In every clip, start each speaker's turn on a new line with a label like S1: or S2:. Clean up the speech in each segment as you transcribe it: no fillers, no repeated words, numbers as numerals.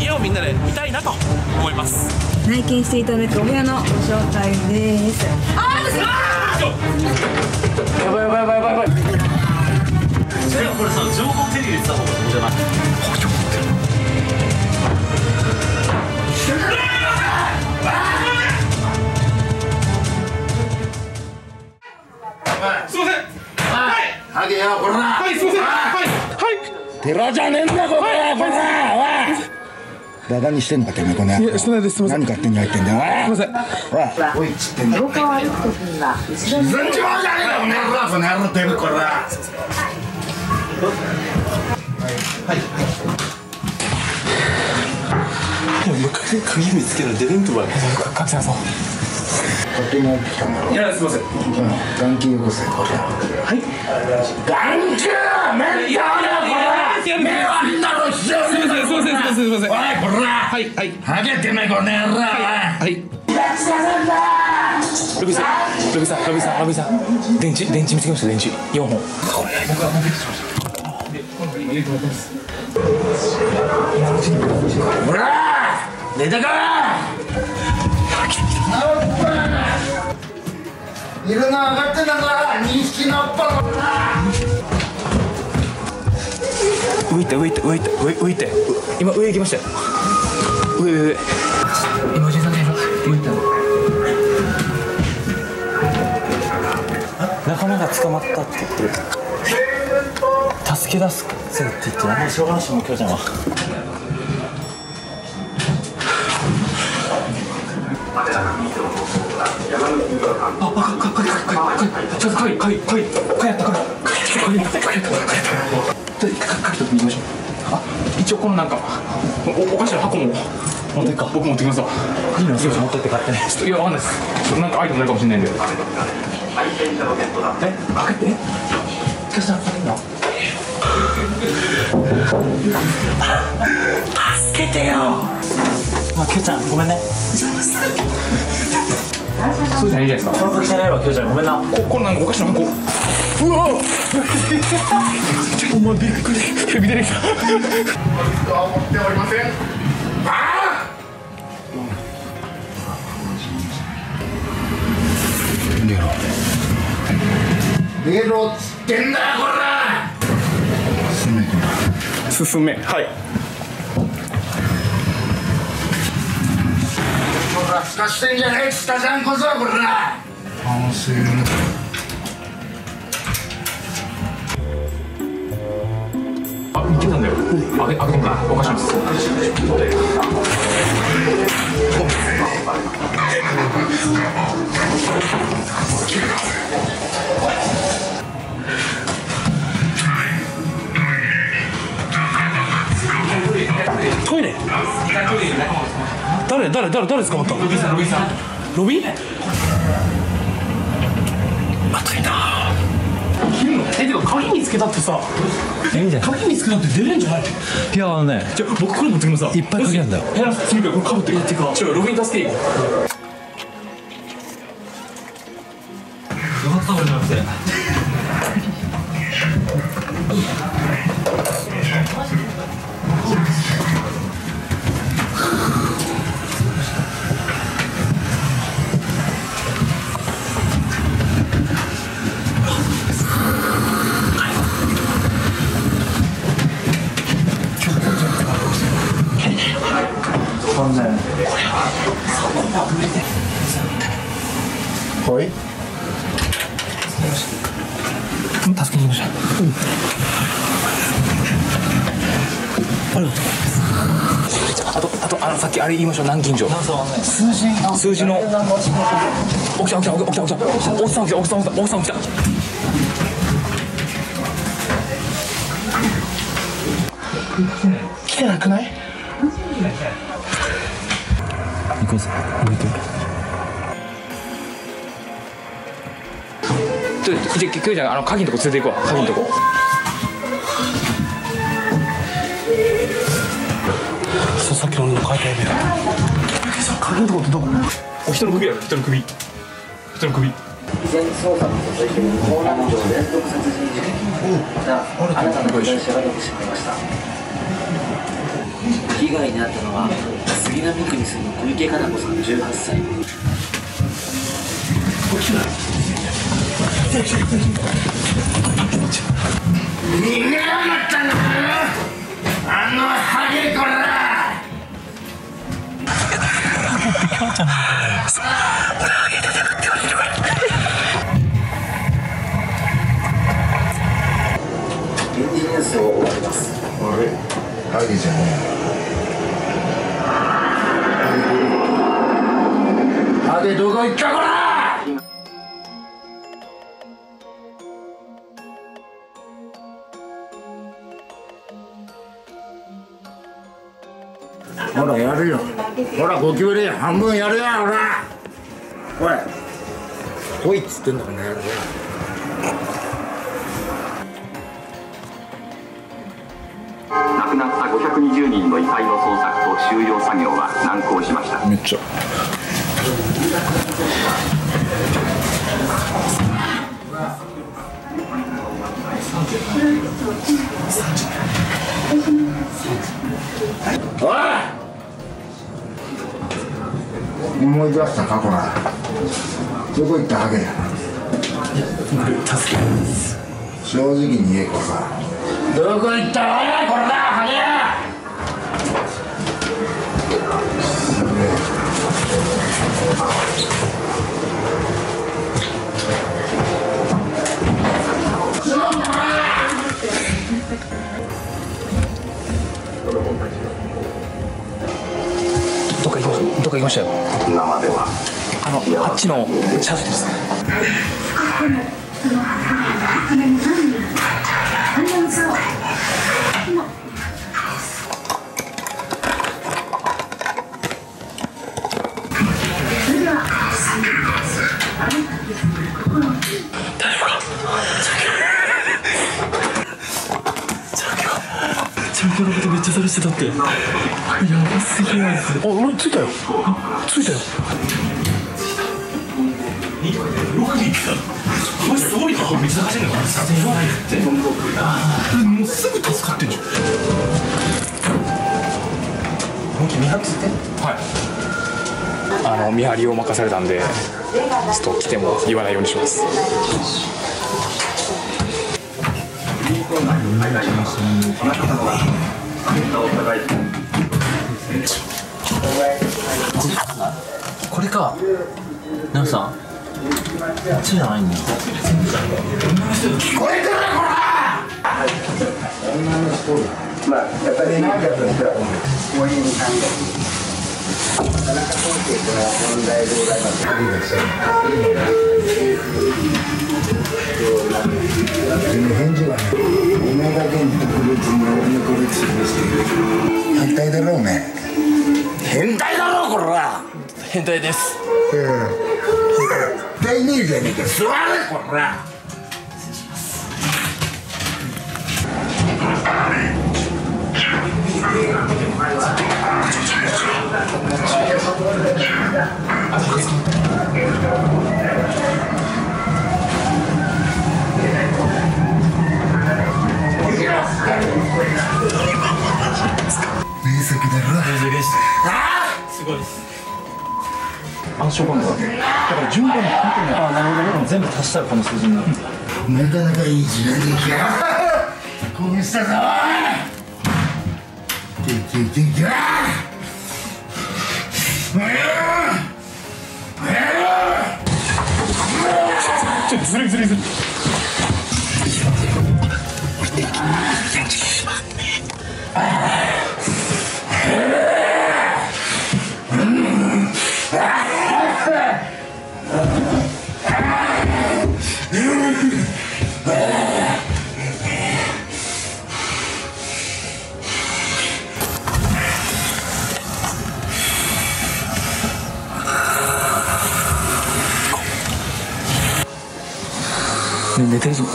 S1: 家をみんなで見たいなと思います。
S2: 内見していただくお部屋のご紹介です。
S1: やばいやばいやばいやばいやばい。それはこれさ、情報手に入れてた方がいいんじゃない？すいません。はい。
S3: ハゲよ、こら。
S1: はい、すいません。はい。はい。
S3: 寺じゃねえんだ、こら。こら。バカにしてんだ、てめえ、この野郎。
S1: いや、してないです。すみません。
S3: 何勝手に入ってんだよ。
S1: すみません。
S3: おい、ちってんだ。廊下を歩くときには、後ろに。全然じゃねえか、この野郎。この野郎、てめえ、こら。はい。
S1: 鍵見つけたら出れんとばい。かきさんそう。
S3: 勝手に入ってきたんだろ。
S1: いや、すみません。
S3: 眼球よこせ、こら。はい。眼球面倒だよ、こら。目はあんだろ、必要ねえだろ。
S1: すみません。すみません。
S3: おい、こら。
S1: はい。はい。
S3: ハゲてめえ、この野郎。
S1: はい。ロビーさん。電池見つけました。電池4本。僕は持ってきました。今入れてもらってます。
S3: ほら寝たかいるの上がってんだから認識のっぱら
S1: 浮いて今上行きましたよ。上今おじいさんでしょ。上行ったの仲間が捕まったって言ってる。助け出すぜって言ってあんまりしょうがないしもうきょうちゃんは。一応このなんかお菓子の箱も持っていくか。僕持ってきますわ。いいの？持ってって買ってね。いやわかんないです。なんかアイテムないかもしれないんで。開けて。助けてよ。まあきょうちゃんごめんね。そうじゃないじゃないですか。この時じゃないわ、きょうちゃんごめんな。これなんかお菓子の箱。うわ。お前びっくり。ヘビ出てきた。持っておりません。ああ。
S3: 逃げろっつってんだよ、こら。
S1: 進め。はい。
S3: ほら、すかしてんじゃねえっつったじゃんこそ、こら。反省。
S1: あ、いけたんだよ。あげてもらう。お菓子です。トイレ。誰捕まった？ロビーさん。ロビー？まずいな。てか鍵見つけたってさ。いいんじゃない？鍵見つけたって出れんじゃない？いやね。僕これ持ってきますわ。いっぱい鍵なんだよ。ヘラス次からこれかぶってる。てか。ロビー助けよ。よかった俺じゃなくて。
S3: はい。
S1: 助けに行きましょう。あとさっきあれ言いましょう。南京錠。数字の。起きた。おっさん起きた。来てなくない？行こうぜ。置いて。じゃあ今日じゃ鍵のとこ連れて行こう。鍵のとこ。さっきの俺の書いたやべえ。鍵のとこってどこ？人の首やろ。人の首。依然捜査の続いている港南城連続殺人事件。あなたの被害者が出てしまいました。被
S4: 被害に遭ったのは杉並区に住む小池かな子さん18歳。
S3: 逃げやがったな、あのハゲコラ。俺ハゲ出てるって言われるから。
S4: エンディングニュースを終わります。
S3: あれハゲじゃねえ。ハゲどこ行ったこら。ほらやるよ、ほらゴキブリ半分やるよ、ほらおい来いっつってんだからやるよ。
S5: 亡くなった520人の遺体の捜索と収容作業は難航しました。
S3: めっちゃおい思い出した過去な。どこ行ったハゲ。
S1: 助けます。
S3: 正直に言えこさ。どこ行ったハゲこれだハゲ。
S1: どっか行きましたよ。
S5: 今までは
S1: あっちの車線です。チャンピオンのことめっちゃさらしてたって。やばすぎないです。俺着いたよ。着いたよ。マジすごいな。めっちゃ走るの。もうすぐ助かってんじゃん。本気見張ってて。
S6: はい。見張りを任されたんで、ちょっと来ても言わないようにします。
S4: これか。ナムさん。あっちじゃないんだ。
S3: 聞こえてるこら。女の人だ。まあやっぱりなんかとしたらこういう感じ。なかなかそういう問題でございます。返事はね、お前だけに特別に俺の個別にしてる。変態だろお前。変態だろこら。
S1: 変態です。
S3: 絶対ねえじゃねえか。座れこら。名作だろ。
S1: すごいです。暗証番号だから順番に本当になるほど全部足したらこの数字になる。
S3: なかなかいい時代できや。興奮したぞおい。てきゃ
S1: ちょっとずるいずるいずるい。寝てるぞ。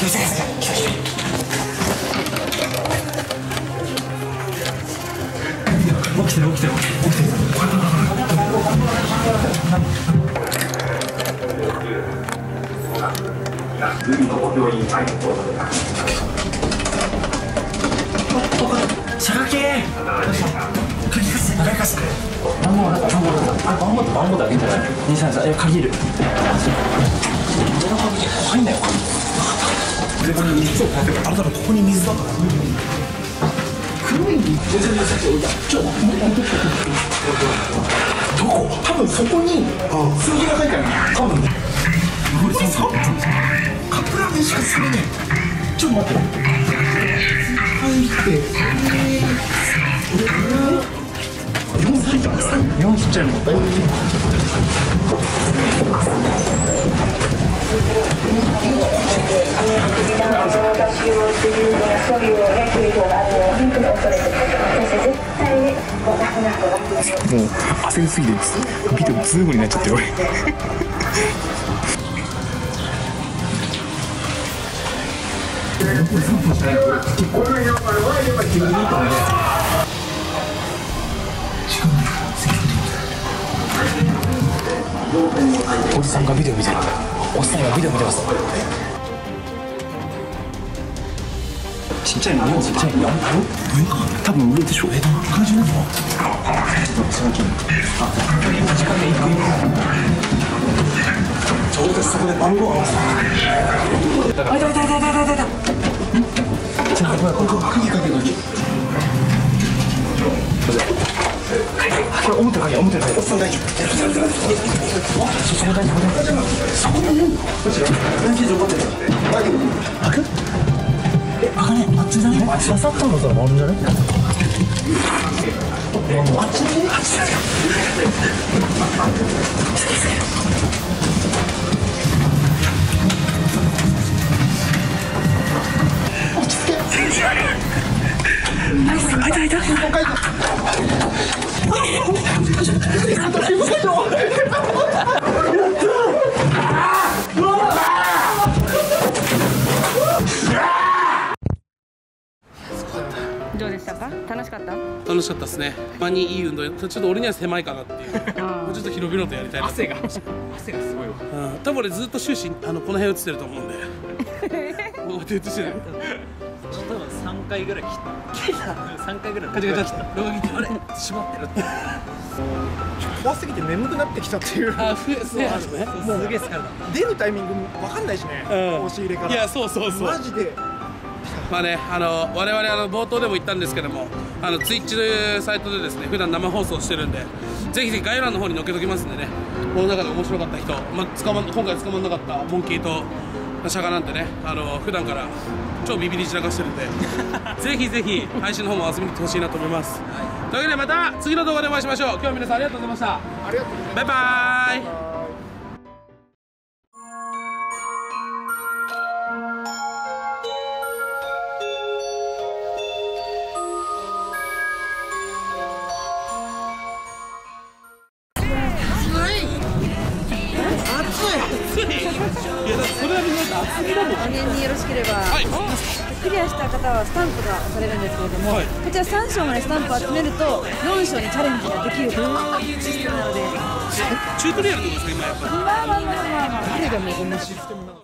S1: 起きてる起きてる起きてる。
S5: 海のご病院会の報道だ。
S1: 射掛け鍵貸して。番号だけじゃない。233鍵いる。入んないよ。あれだろ、ここに水だから。黒いどこ？多分そこに数字が書いてある。多分カップラーメンしかするね。ちょっと待って。入って4切っちゃうの。もう焦りすぎてビデオズームになっちゃってる俺。おじさんがビデオ見てる。おっさんがビデオ見てます。ちっちゃいの、ちっちゃいの。多分上でしょ。感じなの？その気に。時間で行く。ちょうどそこで番号合わせた。あ、いた。じゃあ、これ鍵かける鍵。これ表の鍵。おっさん大丈夫。そこ大丈夫。そこ大丈夫。何時持ってる？大丈夫。開く？開かねえ。あっちだね。刺さったのそれもあるんじゃね？あっちだね。落ち着け。開いた。
S2: どうでしたか？楽しかった？
S7: 楽しかったですね。たまにいい運動、ちょっと俺には狭いかなっていう。もうちょっと広々とやりたいな。汗がすごいわ。多分俺ずっと終始この辺映ってると思うんで。こうやって映してる。
S4: 多分3回ぐらい来た。3回ぐらい。
S7: ガチャロゴ切ってあれ閉まってるって。
S8: 怖すぎて眠くなってきたっていう。
S7: あ、そうあるね。
S4: もうすげえ疲れた。
S8: 出るタイミングわかんないしね。押し入れから。
S7: いや、そう。
S8: マジで。
S7: まあね、我々冒頭でも言ったんですけども、Twitch というサイトでですね、普段生放送してるんで、ぜひ概要欄の方に載っけときますんでね、この中で面白かった人、今回捕まんなかったモンキーとシャガなんてね、普段から超ビビり散らかしてるんで、ぜひ配信の方も遊びに来てほしいなと思います。というわけでまた次の動画でお会いしましょう。今日は皆さんありがとうございました。
S8: ありがとうございます。
S7: バイバーイ。
S2: お念によろしければ、クリアした方はスタンプが押されるんですけれども、こちら3章までスタンプを集めると4章にチャレンジができるというシステムなので、
S7: チュートリアルってことですか今やっぱり。
S2: まあ誰でもこんなシステムなの。